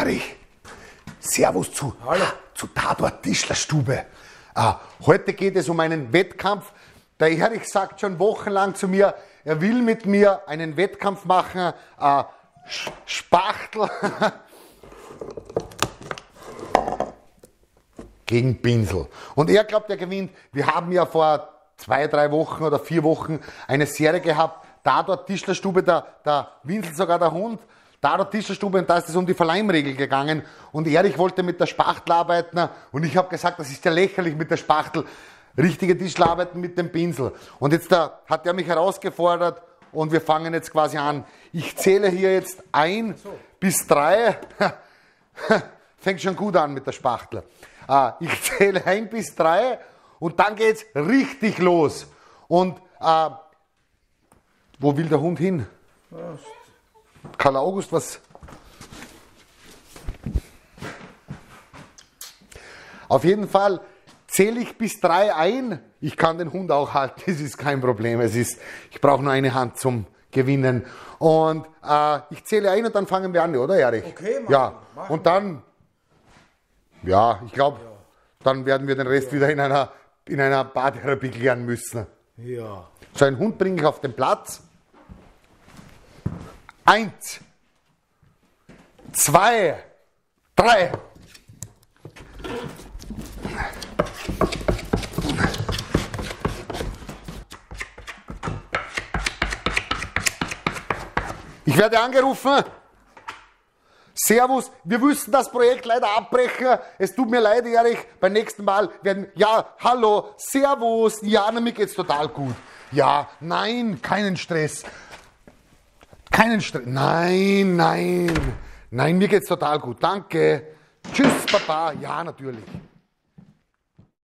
Erich, servus zu Tatort Tischlerstube. Heute geht es um einen Wettkampf. Der Erich sagt schon wochenlang zu mir, er will mit mir einen Wettkampf machen. Spachtel gegen Pinsel. Und er glaubt, er gewinnt. Wir haben ja vor 2, 3 Wochen oder 4 Wochen eine Serie gehabt. Tatort Tischlerstube, der Winsel, sogar der Hund. Tatort Tischlerstube, und da ist es um die Verleihregel gegangen. Und Erich wollte mit der Spachtel arbeiten. Und ich habe gesagt, das ist ja lächerlich mit der Spachtel. Richtige Tischler arbeiten mit dem Pinsel. Und jetzt hat er mich herausgefordert und wir fangen jetzt quasi an. Ich zähle hier jetzt 1 bis 3. Fängt schon gut an mit der Spachtel. Ich zähle 1 bis 3 und dann geht's richtig los. Und wo will der Hund hin? Karl August, was? Auf jeden Fall zähle ich bis 3 ein. Ich kann den Hund auch halten, das ist kein Problem. Ich brauche nur eine Hand zum Gewinnen. Und ich zähle ein und dann fangen wir an, oder Erich? Okay, ja. Und dann, ja, ich glaube, dann werden wir den Rest wieder in einer Paartherapie klären müssen. Ja. So, einen Hund bringe ich auf den Platz. 1, 2, 3. Ich werde angerufen. Servus, wir müssen das Projekt leider abbrechen. Es tut mir leid, Erich. Beim nächsten Mal werden... Ja, hallo, servus. Ja, mir geht's total gut. Ja, nein, keinen Stress. Keinen Stress. Nein, mir geht's total gut. Danke. Tschüss, Papa. Ja, natürlich.